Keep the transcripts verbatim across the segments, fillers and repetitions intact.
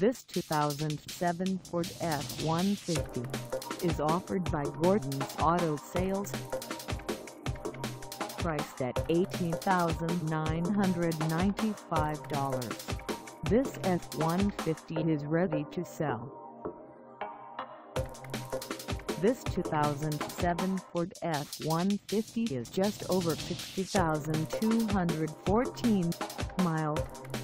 This two thousand seven Ford F one fifty is offered by Gordon's Auto Sales. Priced at eighteen thousand nine hundred ninety-five dollars, this F one fifty is ready to sell. This two thousand seven Ford F one fifty is just over sixty thousand two hundred fourteen miles.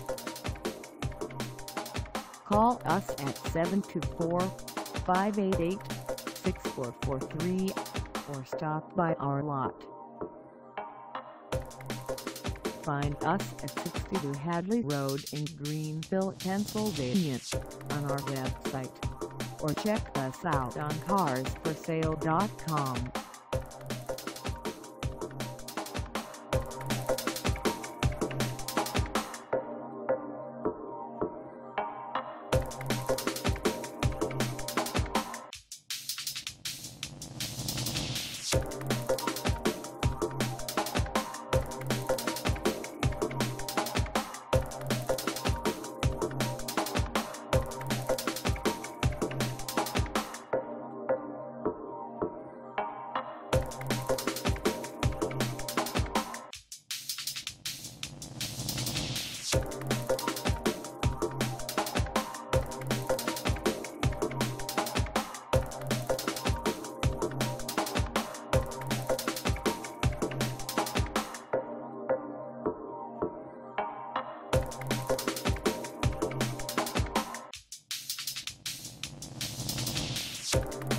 Call us at seven two four, five eight eight, six four four three or stop by our lot. Find us at sixty-two Hadley Road in Greenville, Pennsylvania on our website, or check us out on cars for sale dot com. You